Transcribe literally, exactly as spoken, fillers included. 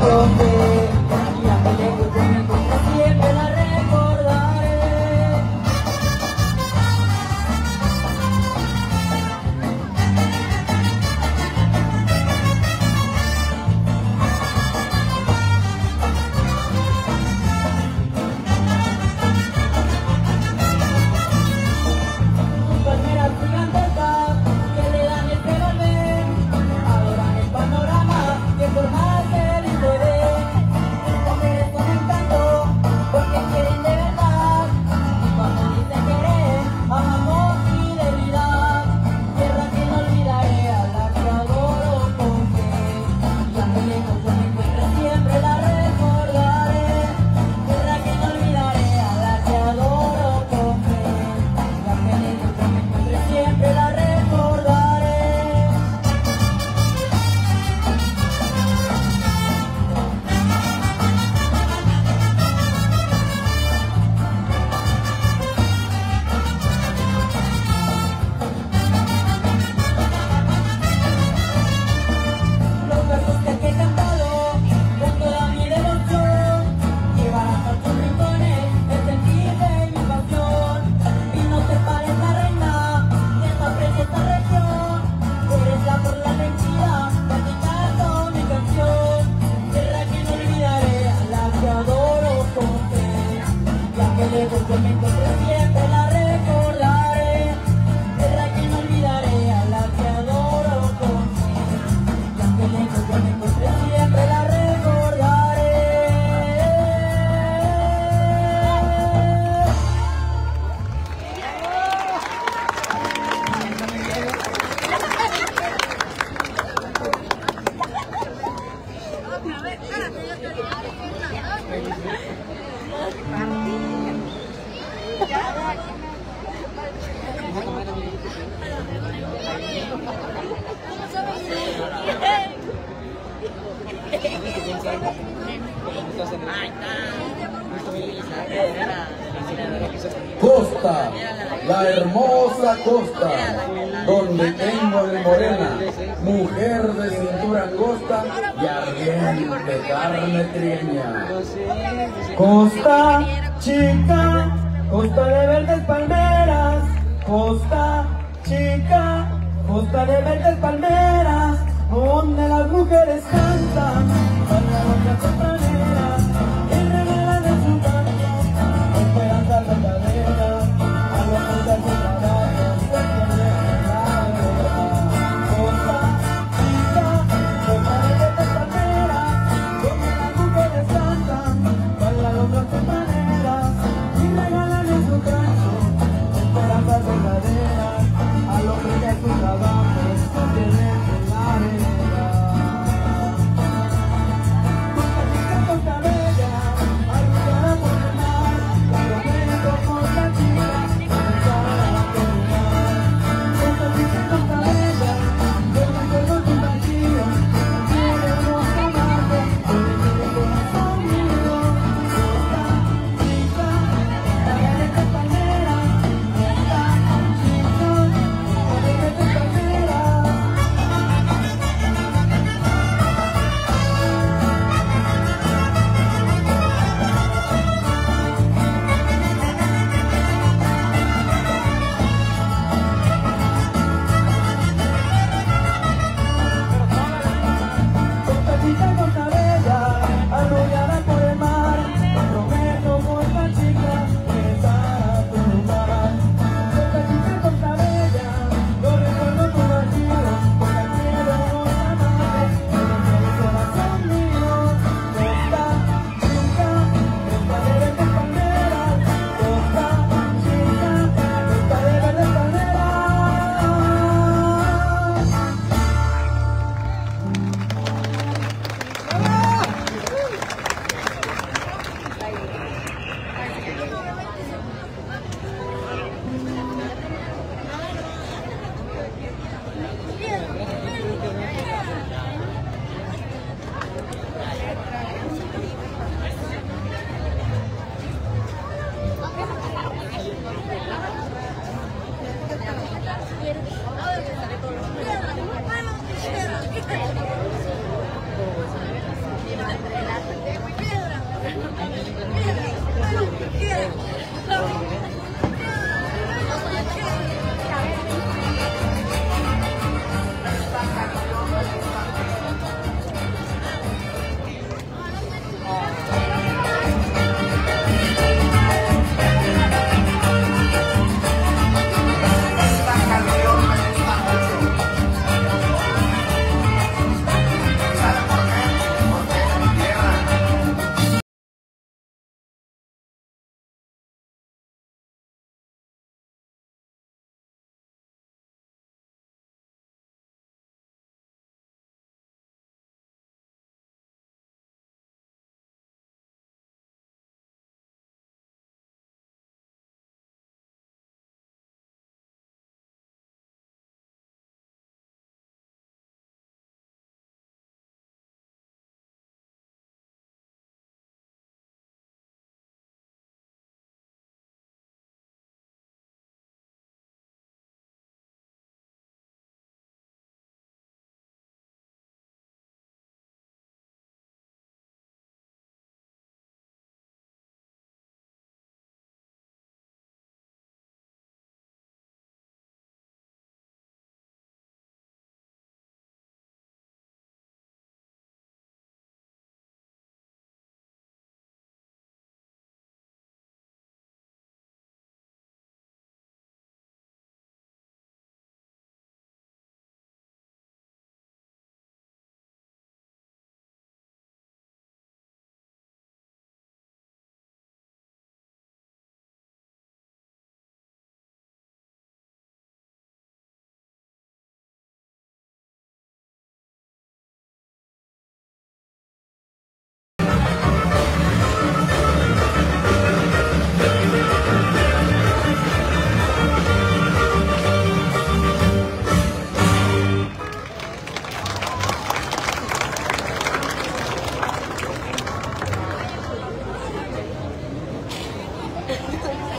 toque, y aunque lejos de mi costa siempre la recordaré. Palmeras gigantescas que le dan este vaivén, adoran el panorama que por más que les puede. Las mujeres son un encanto porque quieren de verdad, y cuando dicen querer, amamos fidelidad. Tierra que no olvidaré, a la que adoro con fe, y aunque lejos yo me encuentre siempre la recordaré. Tierra que no olvidaré, a la que adoro con fe, y aunque lejos yo me encuentre siempre la recordaré. Los versos que te he cantado con toda mi devoción llevarán a tus rincones el sentir de mi pasión. Y no te pares la reina de esta preciosa región, eres la por la vencida, practicando mi canción. Tierra que no olvidaré, a la que adoro con fe, y aunque lejos yo me encuentre siempre la recordaré. Tierra que no olvidaré, a la que adoro con fe, y aunque lejos yo me encuentre siempre la recordaré. Costa, la hermosa costa, donde tengo de morena, mujer de cintura angosta y ardiente carne trieña. Costa chica, costa de verdes palmeras, costa chica, costa de verdes palmeras, donde las mujeres cantan.